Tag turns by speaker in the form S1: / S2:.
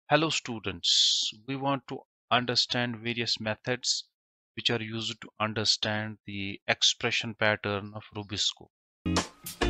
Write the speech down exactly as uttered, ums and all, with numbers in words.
S1: Hello students, we want to understand various methods which are used to understand the expression pattern of RubisCO.